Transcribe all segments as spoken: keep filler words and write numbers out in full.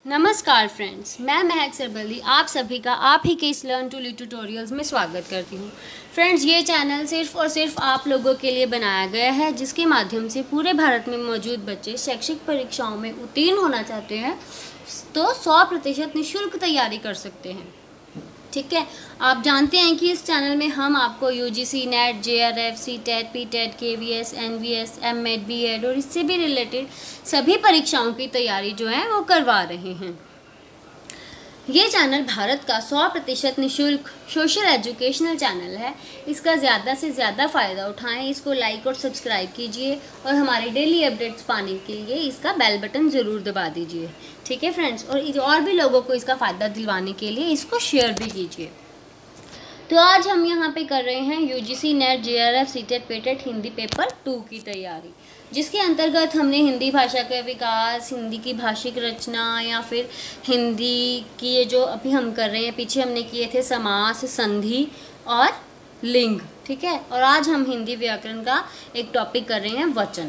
नमस्कार फ्रेंड्स, मैं महक सरबली आप सभी का आप ही के इस लर्न टू लीड ट्यूटोरियल्स में स्वागत करती हूँ। फ्रेंड्स, ये चैनल सिर्फ और सिर्फ आप लोगों के लिए बनाया गया है, जिसके माध्यम से पूरे भारत में मौजूद बच्चे शैक्षिक परीक्षाओं में उत्तीर्ण होना चाहते हैं तो सौ प्रतिशत निःशुल्क तैयारी कर सकते हैं। ठीक है, आप जानते हैं कि इस चैनल में हम आपको UGC, NET, JRF, CTET, PTET, KVS, NVS, MEd, BEd और इससे भी रिलेटेड सभी परीक्षाओं की तैयारी जो है वो करवा रहे हैं। ये चैनल भारत का सौ प्रतिशत निःशुल्क सोशल एजुकेशनल चैनल है। इसका ज़्यादा से ज़्यादा फ़ायदा उठाएं, इसको लाइक और सब्सक्राइब कीजिए और हमारे डेली अपडेट्स पाने के लिए इसका बेल बटन ज़रूर दबा दीजिए। ठीक है फ्रेंड्स, और और भी लोगों को इसका फ़ायदा दिलवाने के लिए इसको शेयर भी कीजिए। तो आज हम यहाँ पे कर रहे हैं UGC, NET, JRF, CTET, PTET Hindi paper two की तैयारी, जिसके अंतर्गत हमने हिंदी भाषा का विकास, हिंदी की भाषिक रचना या फिर हिंदी की ये जो अभी हम कर रहे हैं, पीछे हमने किए थे समास, संधि और लिंग। ठीक है, और आज हम हिंदी व्याकरण का एक टॉपिक कर रहे हैं वचन।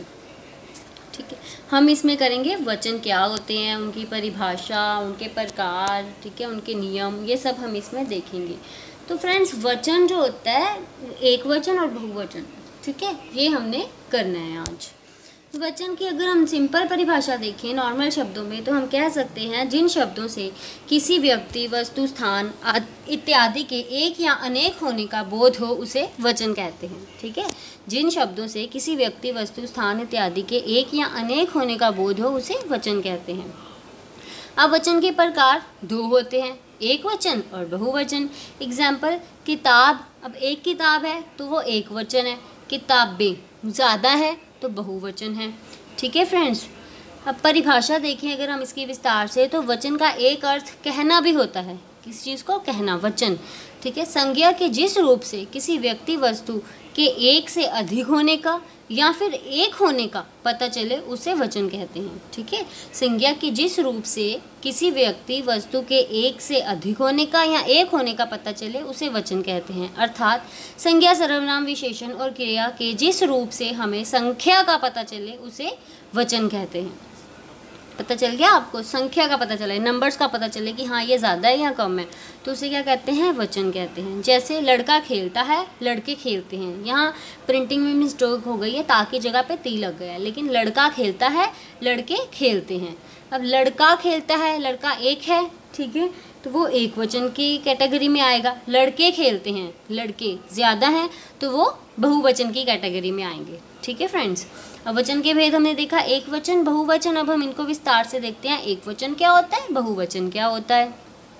ठीक है, हम इसमें करेंगे वचन क्या होते हैं, उनकी परिभाषा, उनके प्रकार, ठीक है, उनके नियम, ये सब हम इसमें देखेंगे। तो फ्रेंड्स, वचन जो होता है एक वचन और बहुवचन, ठीक है, ये हमने करना है आज। वचन की अगर हम सिंपल परिभाषा देखें नॉर्मल शब्दों में, तो हम कह सकते हैं जिन शब्दों से किसी व्यक्ति, वस्तु, स्थान इत्यादि के एक या अनेक होने का बोध हो उसे वचन कहते हैं। ठीक है, जिन शब्दों से किसी व्यक्ति, वस्तु, स्थान इत्यादि के एक या अनेक होने का बोध हो उसे वचन कहते हैं। अब वचन के प्रकार दो होते हैं, एक वचन और बहुवचन। एग्जाम्पल, किताब, अब एक किताब है तो वो एक वचन है, किताबें ज़्यादा है तो बहुवचन है। ठीक है फ्रेंड्स, अब परिभाषा देखें अगर हम इसकी विस्तार से, तो वचन का एक अर्थ कहना भी होता है। किस चीज़ को कहना? वचन। ठीक है, संज्ञा के जिस रूप से किसी व्यक्ति, वस्तु के एक से अधिक होने का या फिर एक होने का पता चले उसे वचन कहते हैं। ठीक है, संज्ञा के जिस रूप से किसी व्यक्ति, वस्तु के एक से अधिक होने का या एक होने का पता चले उसे वचन कहते हैं। अर्थात संज्ञा, सर्वनाम, विशेषण और क्रिया के जिस रूप से हमें संख्या का पता चले उसे वचन कहते हैं। पता चल गया आपको? संख्या का पता चले, नंबर्स का पता चले कि हाँ ये ज़्यादा है या कम है, तो उसे क्या कहते हैं? वचन कहते हैं। जैसे लड़का खेलता है, लड़के खेलते हैं। यहाँ प्रिंटिंग में मिस्टेक हो गई है, ताकि जगह पे ती लग गया है, लेकिन लड़का खेलता है, लड़के खेलते हैं। अब लड़का खेलता है, लड़का एक है, ठीक है, तो वो एक वचन की कैटेगरी में आएगा। लड़के खेलते हैं, लड़के ज़्यादा हैं, तो वो बहुवचन की कैटेगरी में आएंगे। ठीक है फ्रेंड्स, अब वचन के भेद हमने देखा, एक वचन, बहुवचन। अब हम इनको विस्तार से देखते हैं। एक वचन क्या होता है, बहुवचन क्या होता है।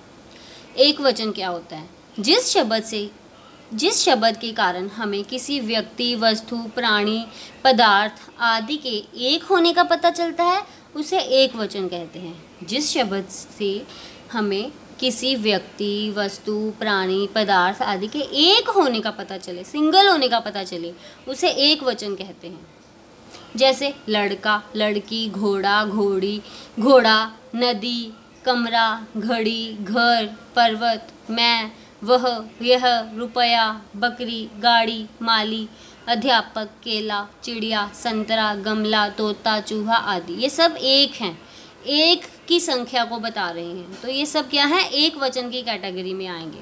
एक वचन क्या होता है? जिस शब्द से जिस शब्द के कारण हमें किसी व्यक्ति, वस्तु, प्राणी, पदार्थ आदि के एक होने का पता चलता है उसे एक वचन कहते हैं। जिस शब्द से हमें किसी व्यक्ति, वस्तु, प्राणी, पदार्थ आदि के एक होने का पता चले, सिंगल होने का पता चले, उसे एक वचन कहते हैं। जैसे लड़का, लड़की, घोड़ा, घोड़ी, घोड़ा, नदी, कमरा, घड़ी, घर, पर्वत, मैं, वह, यह, रुपया, बकरी, गाड़ी, माली, अध्यापक, केला, चिड़िया, संतरा, गमला, तोता, चूहा आदि, ये सब एक हैं, एक की संख्या को बता रहे हैं। तो ये सब क्या है? एक वचन की कैटेगरी में आएंगे।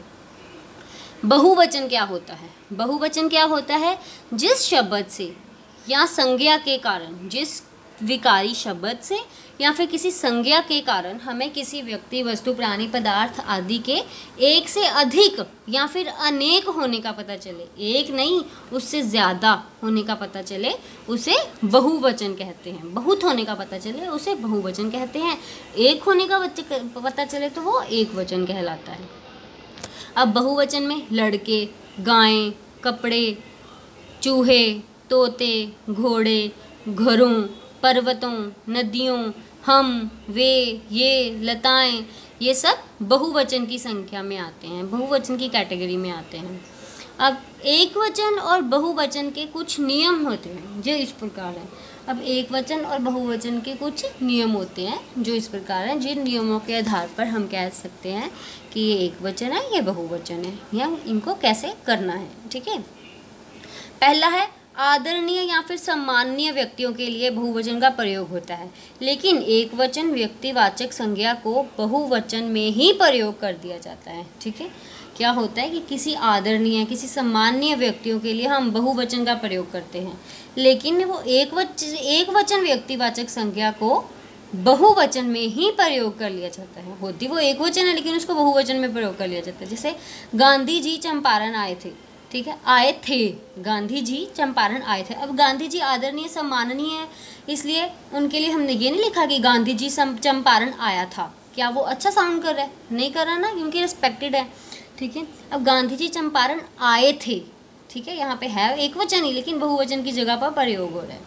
बहुवचन क्या होता है? बहुवचन क्या होता है? जिस शब्द से या संज्ञा के कारण, जिस विकारी शब्द से या फिर किसी संज्ञा के कारण हमें किसी व्यक्ति, वस्तु, प्राणी, पदार्थ आदि के एक से अधिक या फिर अनेक होने का पता चले, एक नहीं उससे ज़्यादा होने का पता चले, उसे बहुवचन कहते हैं। बहुत होने का पता चले उसे बहुवचन कहते हैं। एक होने का पता चले तो वो एक वचन कहलाता है। अब बहुवचन में लड़के, गायें, कपड़े, चूहे, तोते, घोड़े, घरों, पर्वतों, नदियों, हम, वे, ये, लताएं, ये सब बहुवचन की संख्या में आते हैं, बहुवचन की कैटेगरी में आते हैं। अब एक वचन और बहुवचन के कुछ नियम होते हैं जो इस प्रकार हैं। अब एक वचन और बहुवचन के कुछ नियम होते हैं जो इस प्रकार हैं, जिन नियमों के आधार पर हम कह सकते हैं कि ये एक वचन है, ये बहुवचन है, या इनको कैसे करना है। ठीक है, पहला है आदरणीय या फिर सम्माननीय व्यक्तियों के लिए बहुवचन का प्रयोग होता है, लेकिन एकवचन व्यक्तिवाचक संज्ञा को बहुवचन में ही प्रयोग कर दिया जाता है। ठीक है, क्या होता है कि किसी आदरणीय, किसी सम्माननीय व्यक्तियों के लिए हम बहुवचन का प्रयोग करते हैं, लेकिन वो एक वचन एक वचन व्यक्तिवाचक संज्ञा को बहुवचन में ही प्रयोग कर लिया जाता है। होती वो एक वचन है लेकिन उसको बहुवचन में प्रयोग कर लिया जाता है। जैसे गांधी जी चंपारण आए थे। ठीक है, आए थे, गांधी जी चंपारण आए थे। अब गांधी जी आदरणीय सम्माननीय है, इसलिए उनके लिए हमने ये नहीं लिखा कि गांधी जी चंपारण आया था। क्या वो अच्छा साउंड कर रहा है? नहीं कर रहा ना, क्योंकि रिस्पेक्टेड है। ठीक है, अब गांधी जी चंपारण आए थे। ठीक है, यहाँ पे है एक वचन ही लेकिन बहुवचन की जगह पर प्रयोग हो रहा है।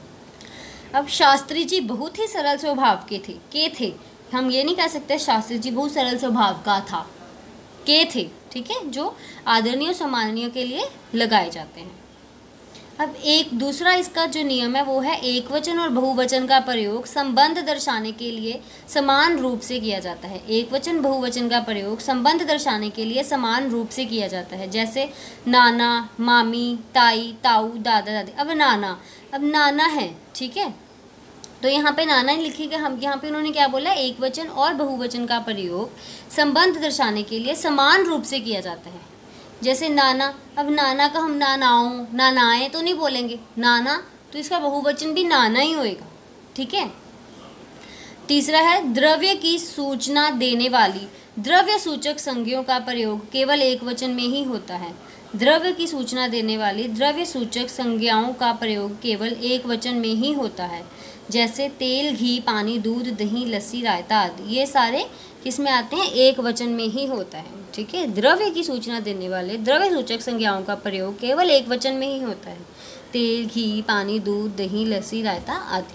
अब शास्त्री जी बहुत ही सरल स्वभाव के थे। के थे, हम ये नहीं कह सकते शास्त्री जी बहुत सरल स्वभाव का था। के थे। ठीक है, जो आदरणीय और सम्माननीय के लिए लगाए जाते हैं। अब एक दूसरा इसका जो नियम है वो है एकवचन और बहुवचन का प्रयोग संबंध दर्शाने के लिए समान रूप से किया जाता है। एकवचन बहुवचन का प्रयोग संबंध दर्शाने के लिए समान रूप से किया जाता है। जैसे नाना, मामी, ताई, ताऊ, दादा, दादी। अब नाना, अब नाना है। ठीक है, तो यहाँ पे नाना ही लिखिएगा। हम यहाँ पे उन्होंने क्या बोला, एक वचन और बहुवचन का प्रयोग संबंध दर्शाने के लिए समान रूप से किया जाता है। जैसे नाना, अब नाना का हम नानाओं, नानाएं तो नहीं बोलेंगे, नाना तो इसका बहुवचन भी नाना ही होएगा। ठीक है, तीसरा है द्रव्य की सूचना देने वाली द्रव्य सूचक संज्ञों का प्रयोग केवल एक वचन में ही होता है। द्रव्य की सूचना देने वाली द्रव्य सूचक संज्ञाओं का प्रयोग केवल एक वचन में ही होता है। जैसे तेल, घी, पानी, दूध, दही, लस्सी, रायता आदि, ये सारे किस में आते हैं, एक वचन में ही होता है। ठीक है, द्रव्य की सूचना देने वाले द्रव्य सूचक संज्ञाओं का प्रयोग केवल एक वचन में ही होता है। तेल, घी, पानी, दूध, दही, लस्सी, रायता आदि।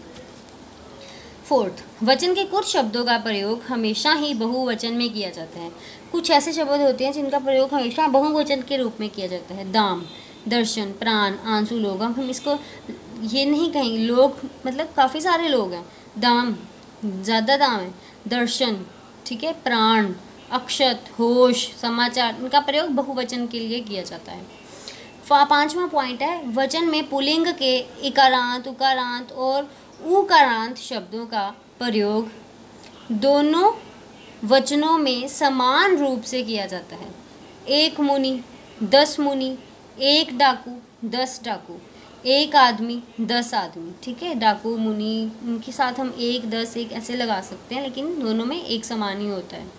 फोर्थ, वचन के कुछ शब्दों का प्रयोग हमेशा ही बहुवचन में किया जाता है। कुछ ऐसे शब्द होते हैं जिनका प्रयोग हमेशा बहुवचन के रूप में किया जाता है। दाम, दर्शन, प्राण, आंसू, लोग। हम इसको ये नहीं कहेंगे, लोग मतलब काफ़ी सारे लोग हैं। दाम, ज़्यादा दाम है। दर्शन, ठीक है, प्राण, अक्षत, होश, समाचार, इनका प्रयोग बहुवचन के लिए किया जाता है। पांचवा पॉइंट है वचन में पुल्लिंग के इकारांत, उकारांत और उकारांत शब्दों का प्रयोग दोनों वचनों में समान रूप से किया जाता है। एक मुनि, दस मुनि, एक डाकू, दस डाकू, एक आदमी, दस आदमी। ठीक है, डाकू, मुनि, उनके साथ हम एक, दस, एक ऐसे लगा सकते हैं, लेकिन दोनों में एक समान ही होता है।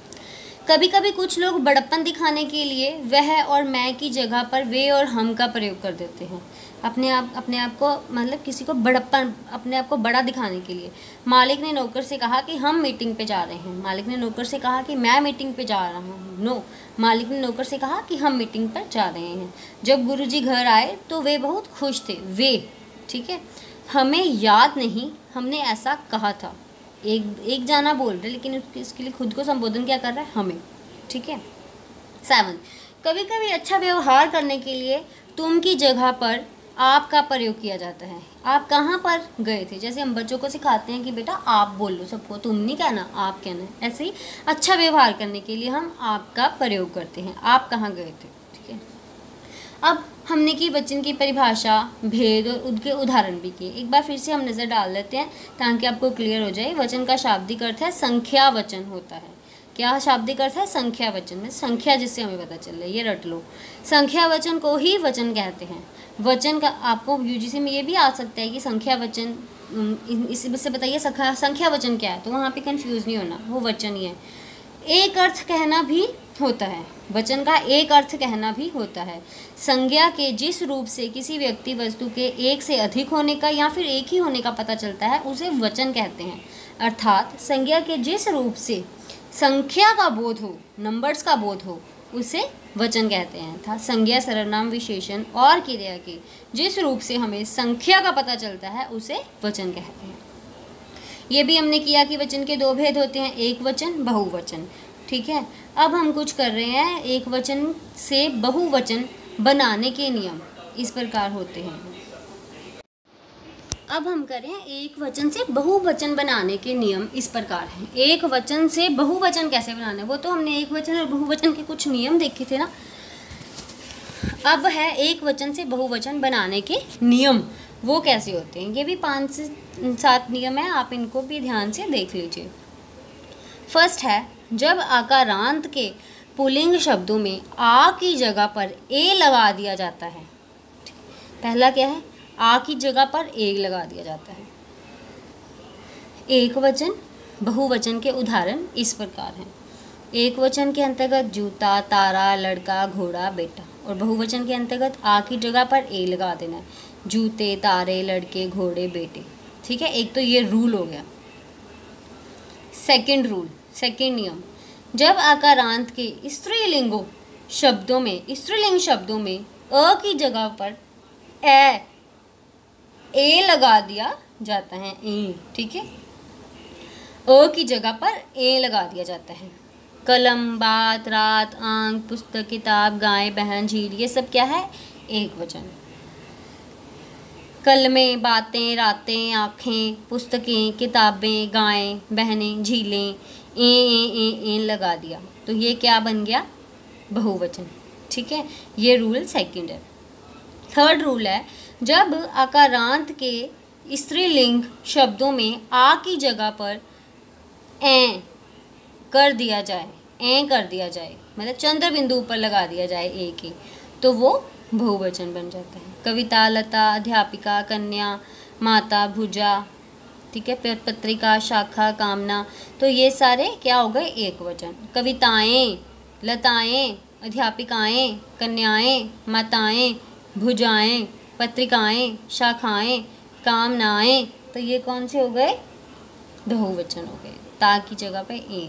कभी कभी कुछ लोग बड़प्पन दिखाने के लिए वह और मैं की जगह पर वे और हम का प्रयोग कर देते हैं। अपने आप अपने आप को मतलब किसी को बड़प्पन, अपने आप को बड़ा दिखाने के लिए। मालिक ने नौकर से कहा कि हम मीटिंग पे जा रहे हैं। मालिक ने नौकर से कहा कि मैं मीटिंग पे जा रहा हूँ। नो, मालिक ने नौकर से कहा कि हम मीटिंग पर जा रहे हैं। जब गुरुजी घर आए तो वे बहुत खुश थे। वे, ठीक है, हमें याद नहीं हमने ऐसा कहा था। एक एक जाना बोल रहे लेकिन इसके लिए खुद को संबोधन क्या कर रहा है, हमें। ठीक है। सेवन, कभी कभी अच्छा व्यवहार करने के लिए तुम की जगह पर आप का प्रयोग किया जाता है। आप कहाँ पर गए थे, जैसे हम बच्चों को सिखाते हैं कि बेटा आप बोल लो, सबको तुम नहीं कहना, आप कहना है। ऐसे ही अच्छा व्यवहार करने के लिए हम आप का प्रयोग करते हैं। आप कहाँ गए थे। ठीक है, अब हमने की वचन की परिभाषा, भेद और उनके उदाहरण भी किए। एक बार फिर से हम नज़र डाल लेते हैं ताकि आपको क्लियर हो जाए। वचन का शाब्दिक अर्थ है संख्या वचन होता है। क्या शाब्दिक अर्थ है, संख्या वचन में संख्या, जिससे हमें पता चल रहा है, ये रट लो। संख्या वचन को ही वचन कहते हैं। वचन का आपको यूजीसी में ये भी आ सकता है कि संख्या वचन, इसी से बताइए संख्या वचन क्या है, तो वहाँ पे कंफ्यूज नहीं होना, वो वचन ही है। एक अर्थ कहना भी होता है, वचन का एक अर्थ कहना भी होता है। संज्ञा के जिस रूप से किसी व्यक्ति वस्तु के एक से अधिक होने का या फिर एक ही होने का पता चलता है उसे वचन कहते हैं। अर्थात संज्ञा के जिस रूप से संख्या का बोध हो, नंबर्स का बोध हो, उसे वचन कहते हैं। था संज्ञा, सर्वनाम, विशेषण और क्रिया के जिस रूप से हमें संख्या का पता चलता है उसे वचन कहते हैं। ये भी हमने किया कि वचन के दो भेद होते हैं, एक वचन, बहुवचन। ठीक है, अब हम कुछ कर रहे हैं, एक वचन से बहुवचन बनाने के नियम इस प्रकार होते हैं। अब हम करें एक वचन से बहुवचन बनाने के नियम इस प्रकार हैं। एक वचन से बहुवचन कैसे बनाना है, वो तो हमने एक वचन और बहुवचन के कुछ नियम देखे थे ना। अब है एक वचन से बहुवचन बनाने के नियम, वो कैसे होते हैं। ये भी पाँच से सात नियम है, आप इनको भी ध्यान से देख लीजिए। फर्स्ट है, जब आकारांत के पुल्लिंग शब्दों में आ की जगह पर ए लगा दिया जाता है। पहला क्या है, आ की जगह पर ए लगा दिया जाता है। एक वचन बहुवचन के उदाहरण इस प्रकार हैं। एक वचन के अंतर्गत जूता, तारा, लड़का, घोड़ा, बेटा, और बहुवचन के अंतर्गत आ की जगह पर ए लगा देना है। जूते, तारे, लड़के, घोड़े, बेटे। ठीक है, एक तो ये रूल हो गया। सेकंड रूल, सेकंड नियम, जब आकारांत के स्त्रीलिंगों शब्दों में स्त्रीलिंग शब्दों में अ की जगह पर ए ए लगा दिया जाता है। ए, ठीक है, अ की जगह पर ए लगा दिया जाता है। कलम, बात, रात, आंख, पुस्तक, किताब, गाय, बहन, झील, ये सब क्या है, एक वचन। कलमें, बातें, रातें, आँखें, पुस्तकें, किताबें, गायें, बहनें, झीलें, ए ए ए ए लगा दिया तो ये क्या बन गया, बहुवचन। ठीक है, ये रूल सेकंड है। थर्ड रूल है, जब आकारांत के स्त्रीलिंग शब्दों में आ की जगह पर ए कर दिया जाए, ए कर दिया जाए, मतलब चंद्र बिंदु ऊपर लगा दिया जाए ए के, तो वो बहुवचन बन जाता है। कविता, लता, अध्यापिका, कन्या, माता, भुजा, ठीक है, पत्रिका, शाखा, कामना, तो ये सारे क्या हो गए, एक वचन। कविताएं, लताएं, अध्यापिकाएं, कन्याएं, माताएं, भुजाएं, पत्रिकाएं, शाखाएं, कामनाएं, तो ये कौन से हो गए, बहुवचन हो गए, ता की जगह पे ए।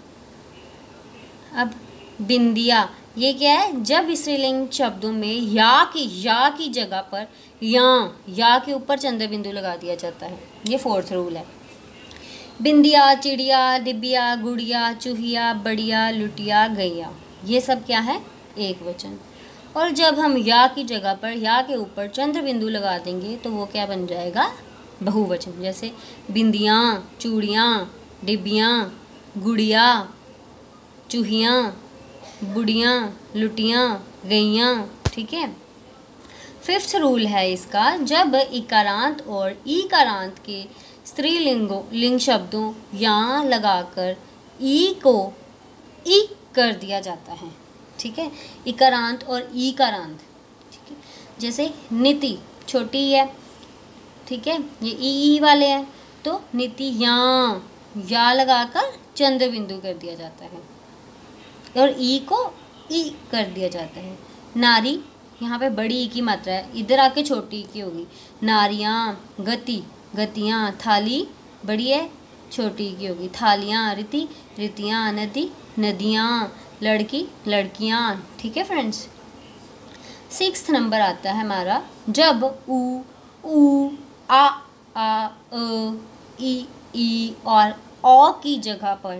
अब बिंदिया, ये क्या है, जब स्त्रीलिंग शब्दों में या की या की जगह पर या या के ऊपर चंद्र बिंदु लगा दिया जाता है। ये फोर्थ रूल है। बिंदिया, चिड़िया, डिबिया, गुड़िया, चूहिया, बढ़िया, लुटिया, गैया, ये सब क्या है, एक वचन। और जब हम या की जगह पर या के ऊपर चंद्र बिंदु लगा देंगे तो वो क्या बन जाएगा, बहुवचन। जैसे बिंदियाँ, चूड़ियाँ, डिबियाँ, गुड़िया, चूहियाँ, बुढ़ियाँ, लुटियाँ, गैयाँ। ठीक है। फिफ्थ रूल है इसका, जब इकारांत और ईकारांत के स्त्रीलिंगों लिंग शब्दों या लगाकर ई को ई कर दिया जाता है। ठीक है, इकारांत और ईकारांत। ठीक है, जैसे नीति छोटी है, ठीक है, ये ई ई वाले हैं, तो नीति या या लगाकर चंद्र बिंदु कर दिया जाता है और ई को ई कर दिया जाता है। नारी, यहाँ पे बड़ी ई की मात्रा है, इधर आके छोटी ई की होगी। नारियाँ, गति, गतियाँ, थाली बड़ी है, छोटी ई की होगी। थालियाँ, रीति, रीतियाँ, नदी, नदियाँ, लड़की, लड़कियाँ। ठीक है फ्रेंड्स। सिक्स्थ नंबर आता है हमारा, जब उ ऊ आ आ अ ई ई और औ की जगह पर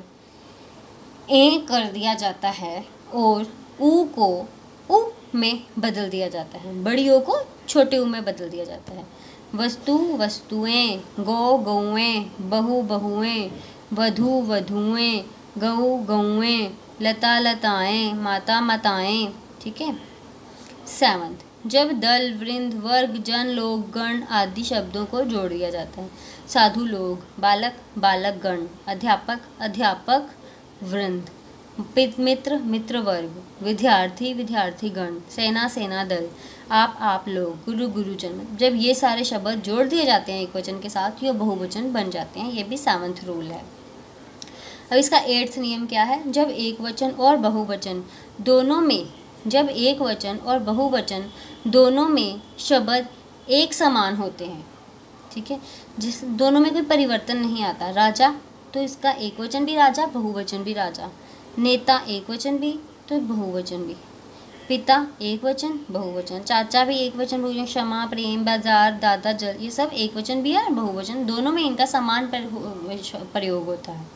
ए कर दिया जाता है और ऊ को उ में बदल दिया जाता है, बड़ी ओ को छोटे ऊ में बदल दिया जाता है। वस्तु, वस्तुएं, गौ, गौएं, बहु, बहुएं, वधु, वधुएं, गऊ, गौएं, लता, लताएं, माता, माताएं। ठीक है। सेवंथ, जब दल, वृंद, वर्ग, जन, लोग, गण आदि शब्दों को जोड़ दिया जाता है। साधु लोग, बालक, बालक गण, अध्यापक, अध्यापक वृंद, मित्र, मित्र वर्ग, विद्यार्थी, विद्यार्थी गण, सेना, सेना दल, आप, आप लोग, गुरु, गुरुजन। जब ये सारे शब्द जोड़ दिए जाते हैं एक वचन के साथ, ये बहुवचन बन जाते हैं। ये भी सेवंथ रूल है। अब इसका एट्थ नियम क्या है, जब एक वचन और बहुवचन दोनों में जब एक वचन और बहुवचन दोनों में शब्द एक समान होते हैं, ठीक है, जिस दोनों में कोई परिवर्तन नहीं आता। राजा, तो इसका एक वचन भी राजा, बहुवचन भी राजा। नेता, एक वचन भी तो बहुवचन भी। पिता, एक वचन, बहुवचन। चाचा भी एक वचन, बहुवचन। क्षमा, प्रेम, बाजार, दादा, जल, ये सब एक वचन भी है और बहुवचन, दोनों में इनका समान प्रयोग होता है।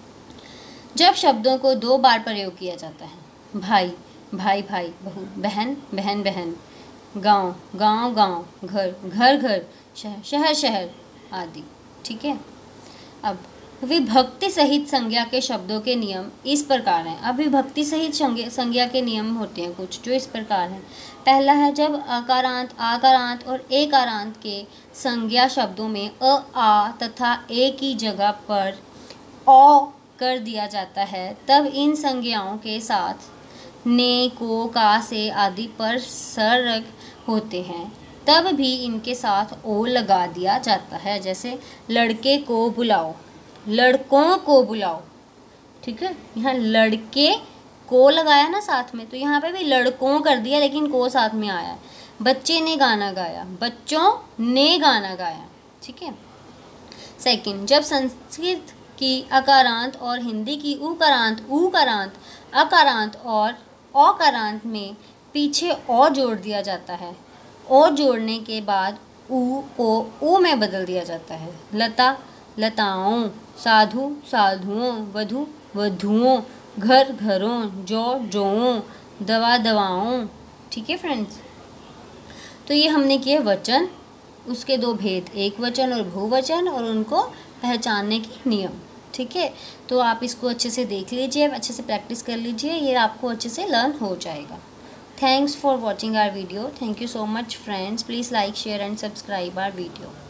जब शब्दों को दो बार प्रयोग किया जाता है, भाई, भाई भाई, बहू, बहन, बहन बहन, गांव, गांव गांव, घर, घर घर, शहर, शहर शहर आदि। ठीक है। अब विभक्ति सहित संज्ञा के शब्दों के नियम इस प्रकार हैं। अब विभक्ति सहित संज्ञा के नियम होते हैं कुछ, जो इस प्रकार हैं। पहला है, जब अकारांत, आकारांत और एकारांत के संज्ञा शब्दों में अ, आ तथा ए की जगह पर औ कर दिया जाता है, तब इन संज्ञाओं के साथ ने, को, का से आदि पर सर्ग होते हैं, तब भी इनके साथ ओ लगा दिया जाता है। जैसे लड़के को बुलाओ, लड़कों को बुलाओ, ठीक है। यहाँ लड़के को लगाया ना साथ में, तो यहाँ पे भी लड़कों कर दिया लेकिन को साथ में आया है। बच्चे ने गाना गाया, बच्चों ने गाना गाया, ठीक है। सेकंड, जब संस्कृत की अकारांत और हिंदी की उकारांत, ऊकारांत, अकारांत और औकारांत में पीछे औ जोड़ दिया जाता है, ओ जोड़ने के बाद ऊ को ऊ में बदल दिया जाता है। लता लताओं, साधु साधुओं, वधु वधुओं, घर घरों, जौ जौओं, दवा दवाओं, ठीक है फ्रेंड्स। तो ये हमने किए वचन, उसके दो भेद, एक वचन और बहुवचन, और उनको पहचानने के नियम, ठीक है। तो आप इसको अच्छे से देख लीजिए, अच्छे से प्रैक्टिस कर लीजिए, ये आपको अच्छे से लर्न हो जाएगा। Thanks for watching our video. Thank you so much friends. Please like, share and subscribe our video.